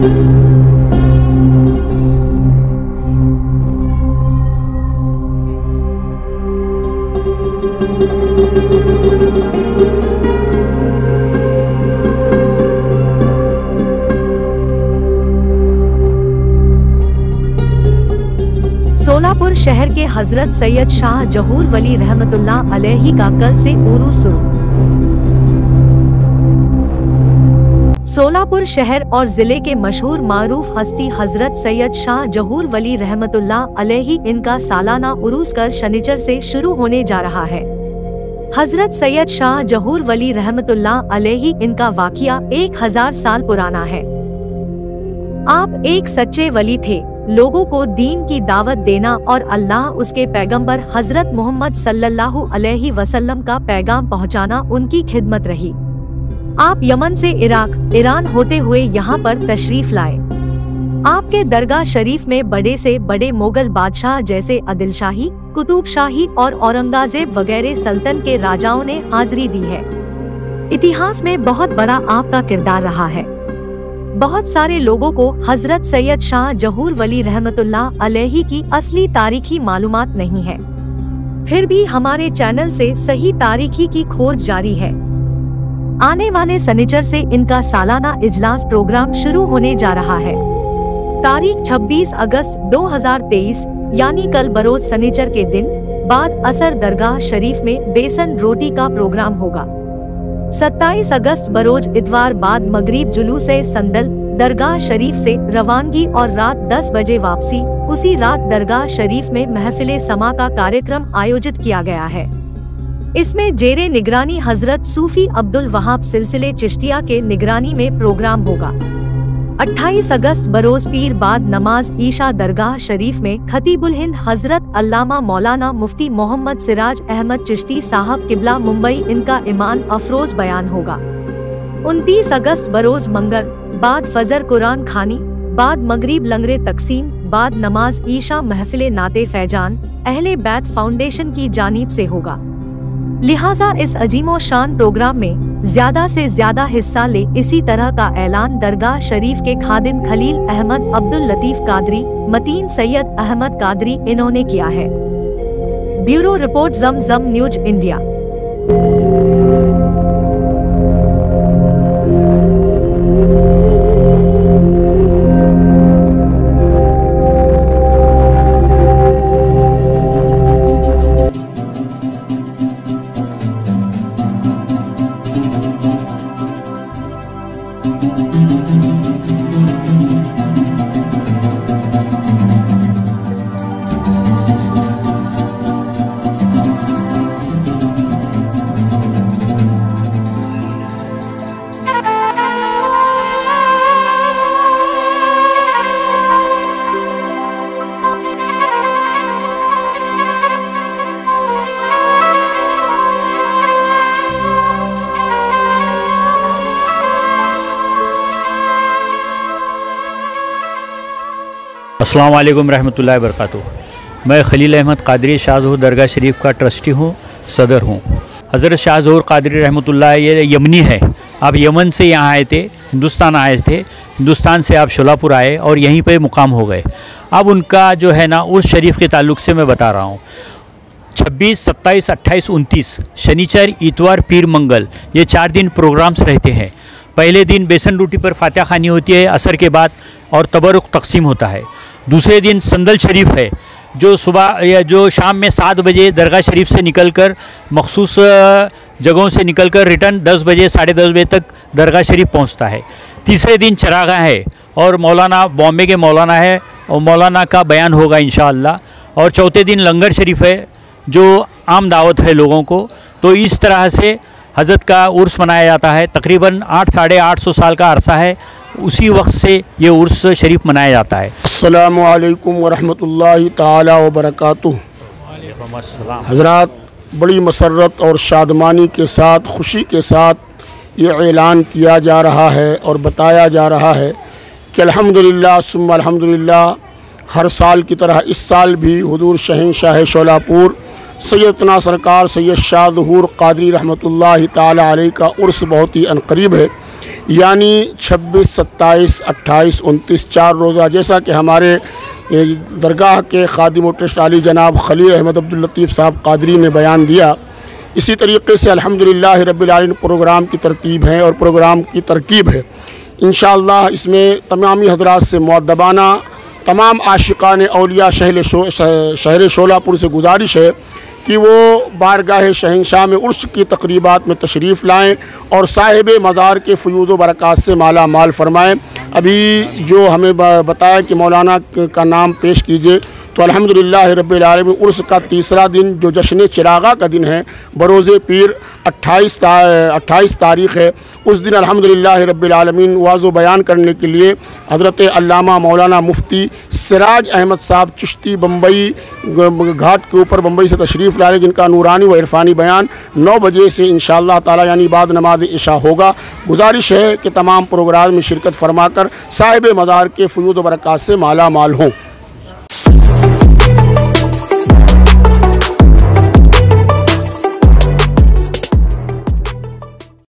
सोलापुर शहर के हजरत सैयद शाह जहूर वली रहमतुल्लाह अलैहि का कल से उरूस शुरू। सोलापुर शहर और जिले के मशहूर मारूफ हस्ती हजरत सैयद शाह जहूर वली रहमतुल्लाह अलैहि इनका सालाना उरूस कल शनिचर से शुरू होने जा रहा है। हजरत सैयद शाह जहूर वली रहमतुल्लाह अलैहि इनका वाक़िया 1000 साल पुराना है। आप एक सच्चे वली थे। लोगों को दीन की दावत देना और अल्लाह उसके पैगंबर हजरत मोहम्मद सल्लल्लाहु अलैहि वसल्लम का पैगाम पहुंचाना उनकी खिदमत रही। आप यमन से इराक, ईरान होते हुए यहाँ पर तशरीफ लाए। आपके दरगाह शरीफ में बड़े से बड़े मुगल बादशाह जैसे आदिल शाही, कुतुब शाही और औरंगजेब वगैरह सल्तनत के राजाओं ने हाजिरी दी है। इतिहास में बहुत बड़ा आपका किरदार रहा है। बहुत सारे लोगों को हजरत सैयद शाह जहूर वली रहमतुल्लाह अलैहि की असली तारीखी मालूमात नहीं है। फिर भी हमारे चैनल से सही तारीखी की खोज जारी है। आने वाले शनिचर से इनका सालाना इजलास प्रोग्राम शुरू होने जा रहा है। तारीख 26 अगस्त 2023 यानी कल बरोज शनिचर के दिन बाद असर दरगाह शरीफ में बेसन रोटी का प्रोग्राम होगा। 27 अगस्त बरोज इतवार बाद मगरिब जुलूस संदल दरगाह शरीफ से रवानगी और रात 10 बजे वापसी। उसी रात दरगाह शरीफ में महफिले समा का कार्यक्रम आयोजित किया गया है। इसमें जेरे निगरानी हजरत सूफी अब्दुल वहाब सिलसिले चिश्तिया के निगरानी में प्रोग्राम होगा। 28 अगस्त बरोज पीर बाद नमाज ईशा दरगाह शरीफ में खतीबुल हिंद हजरत अल्लामा मौलाना मुफ्ती मोहम्मद सिराज अहमद चिश्ती साहब किबला मुंबई इनका ईमान अफरोज बयान होगा। 29 अगस्त बरोज मंगल बाद फजर कुरान खानी बाद मगरिब लंगरे तकसीम बाद नमाज ईशा महफिले नाते फैजान अहले बैत फाउंडेशन की जानिब से होगा। लिहाजा इस अजीमो शान प्रोग्राम में ज्यादा से ज्यादा हिस्सा ले, इसी तरह का ऐलान दरगाह शरीफ के खादिम खलील अहमद अब्दुल लतीफ कादरी, मतीन सैयद अहमद कादरी इन्होंने किया है। ब्यूरो रिपोर्ट ज़म न्यूज इंडिया। अस्सलाम वालेकुम रहमतुल्लाहि वबरकातुहू। मैं खलील अहमद कादरी शाह ज़हूर दरगाह शरीफ का ट्रस्टी हूँ, सदर हूँ। हज़रत शाह ज़हूर कादरी रहमतुल्लाह ये यमनी है। आप यमन से यहाँ आए थे, हिंदुस्तान आए थे। हिंदुस्तान से आप शोलापुर आए और यहीं पे मुकाम हो गए। अब उनका जो है ना उस शरीफ के ताल्लुक़ से मैं बता रहा हूँ। 26, 27, 28, 29 शनिचर, इतवार, पीर, मंगल ये 4 दिन प्रोग्राम्स रहते हैं। पहले दिन बेसन रोटी पर फातिहा खानी होती है असर के बाद और तबरुक तकसीम होता है। दूसरे दिन संदल शरीफ है जो सुबह या जो शाम में 7 बजे दरगाह शरीफ से निकलकर मखसूस जगहों से निकलकर रिटर्न 10 बजे, साढ़े 10 बजे तक दरगाह शरीफ पहुंचता है। तीसरे दिन चरागा है और मौलाना बॉम्बे के मौलाना है और मौलाना का बयान होगा इंशाअल्लाह। और चौथे दिन लंगर शरीफ है जो आम दावत है लोगों को। तो इस तरह से हज़रत का उर्स मनाया जाता है। तकरीबन 800 साढ़े 800 साल का अरसा है, उसी वक्त से ये उर्स शरीफ मनाया जाता है। अस्सलामु अलैकुम वरहमतुल्लाहि ताला वबरकातुहू। हज़रात, बड़ी मसरत और शादमानी के साथ, खुशी के साथ ये ऐलान किया जा रहा है और बताया जा रहा है कि अल्हम्दुलिल्लाह सुम्मा अल्हम्दुलिल्लाह, हर साल की तरह इस साल भी हुजूर शहंशाह शोलापुर सैयदना सरकार सैयद शाह ज़हूर कादरी रहमतुल्लाहि ताला अलैहि का उर्स बहुत ही अनकरीब है। यानी 26, 27, 28, 29 4 रोज़ा, जैसा कि हमारे दरगाह के खादिम ट्रस्ट आली जनाब खलील अहमद अब्दुल लतीफ़ साहब कादरी ने बयान दिया। इसी तरीके से अल्हम्दुलिल्लाह रब्बिल आलमीन प्रोग्राम की तरतीब है और प्रोग्राम की तरकीब है। इंशाअल्लाह इसमें तमामी हज़रात से मुअद्दबाना तमाम आशिकान औलिया शहर शोलापुर से गुजारिश है कि वो बारगाह शहंशाह में उर्स की तकरीबात में तशरीफ़ लाएँ और साहिब मज़ार के फ़यूज़ व बरक़ात से माला माल फरमाएँ। अभी जो हमें बताया कि मौलाना का नाम पेश कीजिए, तो अल्हम्दुलिल्लाह रब्बिल आलमीन उर्स का तीसरा दिन जो जश्न चिरागा का दिन है, बरोज़े पीर 28 तारीख़ है, उस दिन अल्हम्दुलिल्लाह रब्बिल आलमीन वाज़ो बयान करने के लिए हज़रत अल्लामा मौलाना मुफ्ती सिराज अहमद साहब चिश्ती बम्बई घाट के ऊपर बम्बई से तशरीफ़ ला रहे, जिनका नूरानी व इरफ़ानी बयान 9 बजे से इंशाअल्लाह ताला यानी बाद नमाज इशा होगा। गुजारिश है कि तमाम प्रोग्राम में शिरकत फरमा कर साहिब मज़ार के फ़यूज़ व बरक़ात से माला माल हों।